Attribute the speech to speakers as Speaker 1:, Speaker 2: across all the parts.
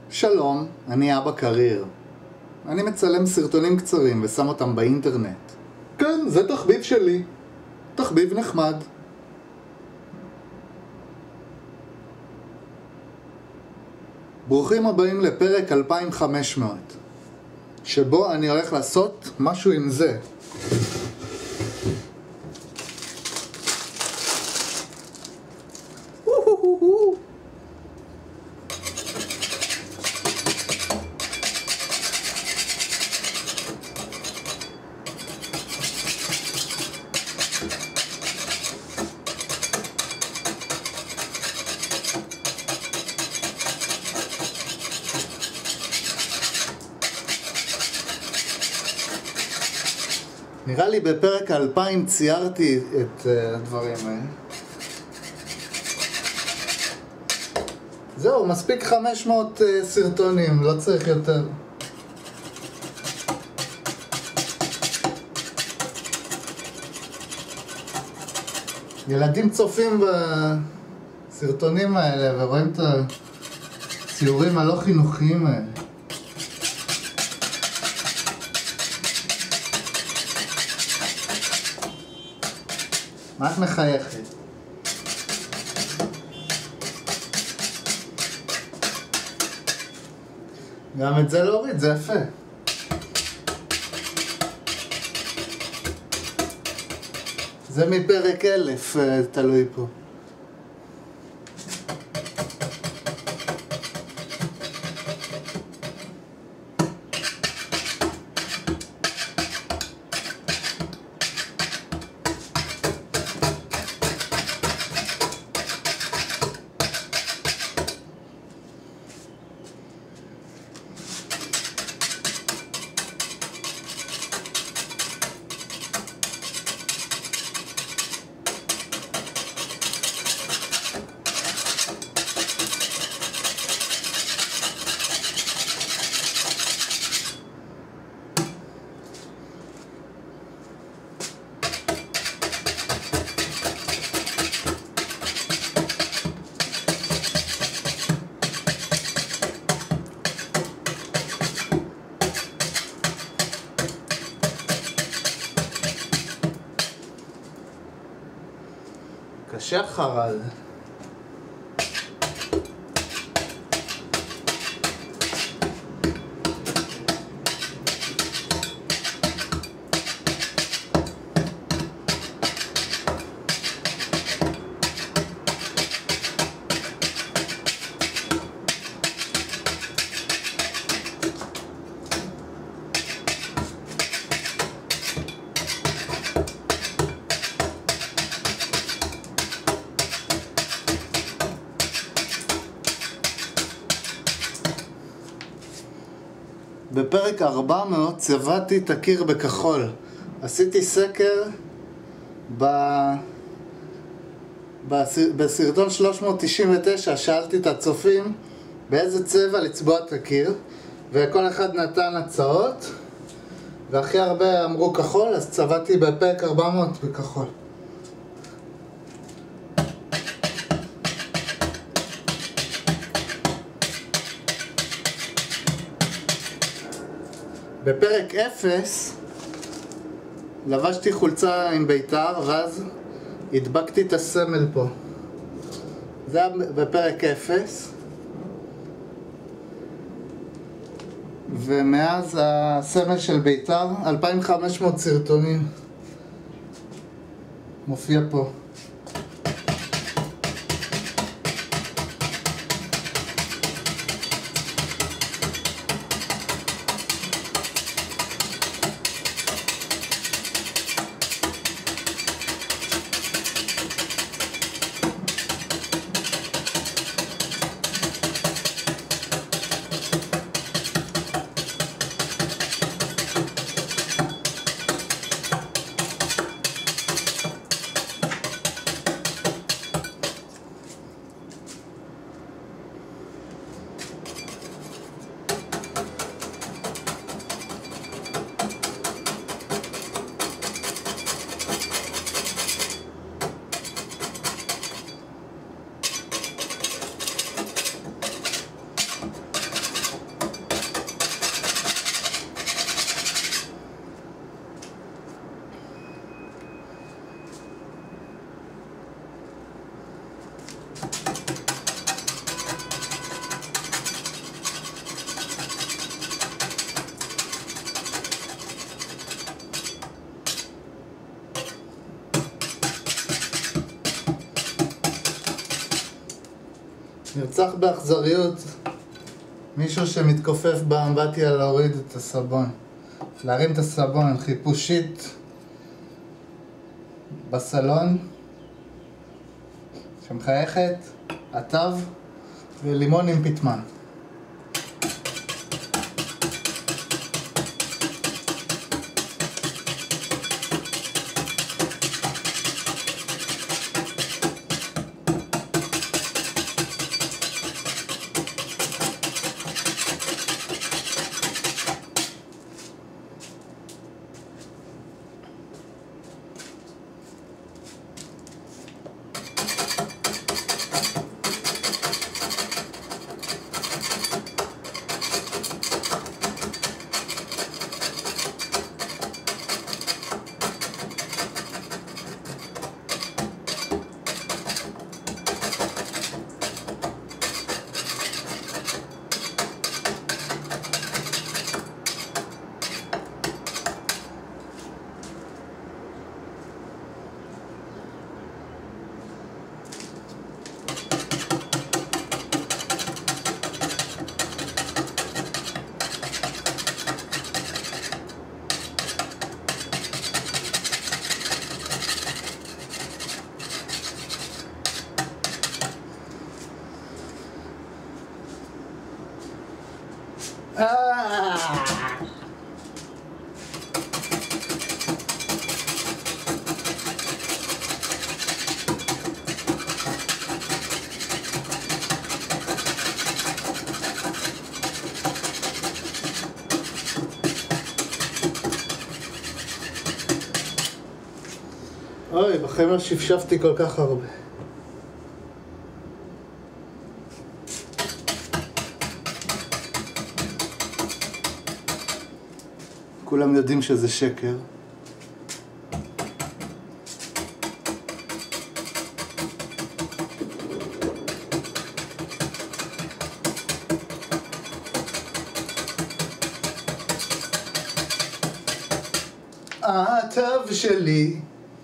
Speaker 1: שלום, אני אבא קריר. אני מצלם סרטונים קצרים ושם אותם באינטרנט. כן, זה תחביב שלי. תחביב נחמד. ברוכים הבאים לפרק 2500, שבו אני הולך לעשות משהו עם זה. נראה לי בפרק 2000 ציירתי את הדברים האלה. זהו, מספיק 500 סרטונים, לא צריך יותר. ילדים צופים בסרטונים האלה ורואים את הציורים הלא חינוכיים האלה. מה את מחייכת? גם את זה להוריד, זה יפה. זה מפרק 1000, תלוי פה. קשה חרל. בפרק 400 צבעתי את הקיר בכחול. עשיתי סקר בסרטון 399, שאלתי את הצופים באיזה צבע לצבוע את הקיר, וכל אחד נתן הצעות, והכי הרבה אמרו כחול, אז צבעתי בפרק 400 בכחול. בפרק 0 לבשתי חולצה עם בית"ר, ואז הדבקתי את הסמל פה. זה היה בפרק 0, ומאז הסמל של בית"ר, 2500 סרטונים מופיע פה. נרצח באכזריות מישהו שמתכופף באמבטיה להוריד את הסבון, להרים את הסבון, חיפושית בסלון שמחייכת, עטב ולימון עם פטמן. אוי, בחיים לא שפשפתי כל כך הרבה. כולם יודעים שזה שקר. העטב שלי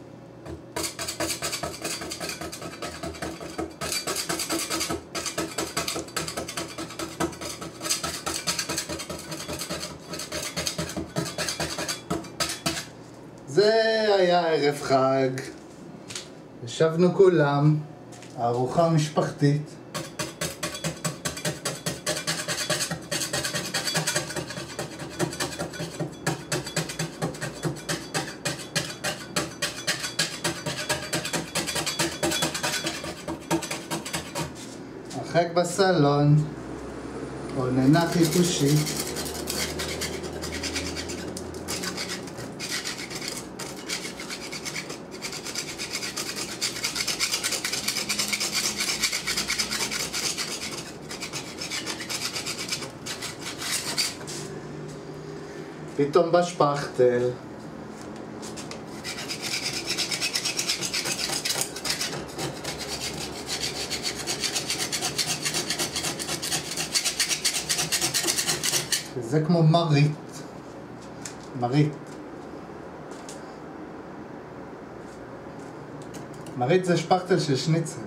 Speaker 1: זה היה ערב חג, ישבנו כולם, ארוחה משפחתית. הרחק בסלון, עוננה חיפושית. פתאום בשפכטל. זה כמו מרית. מרית. מרית זה שפכטל של שניצל.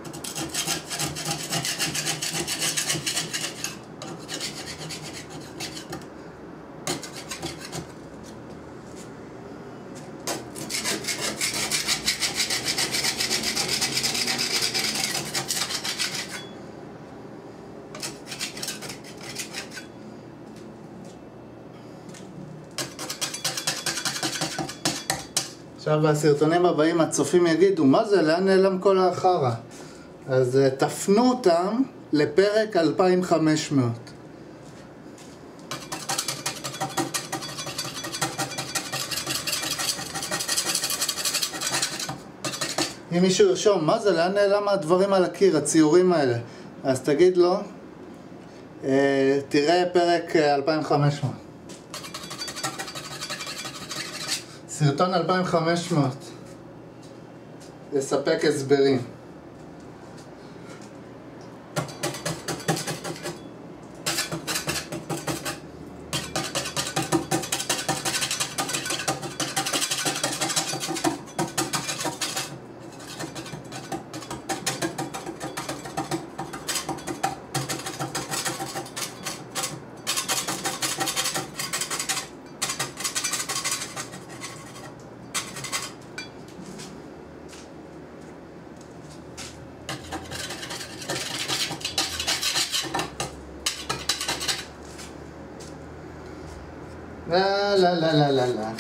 Speaker 1: עכשיו בסרטונים הבאים הצופים יגידו, מה זה? לאן נעלם כל החרא? אז תפנו אותם לפרק 2500. אם מישהו ירשום, מה זה? לאן נעלם הדברים על הקיר, הציורים האלה? אז תגיד לו, תראה פרק 2500. סרטון 2500 לספק הסברים. לה לה לה לה לה לה.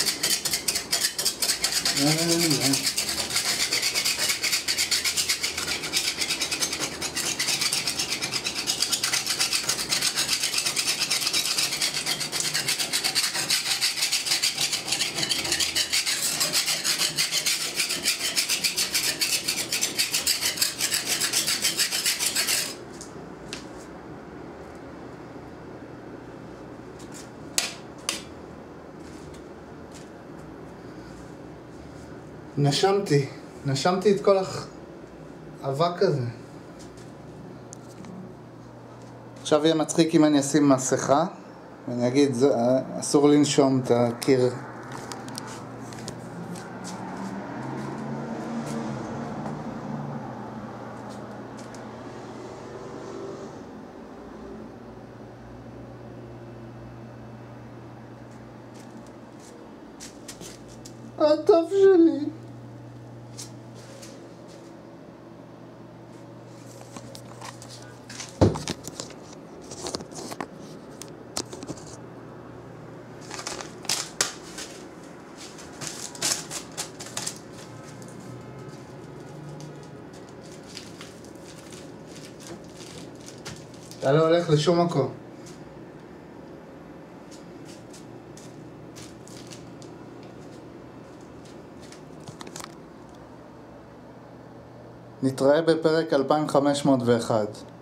Speaker 1: נשמתי את כל האבק הזה. עכשיו יהיה מצחיק אם אני אשים מסכה ואני אגיד, אסור לנשום את הקיר. הטוב שלי. אתה לא הולך לשום מקום. נתראה בפרק 2501.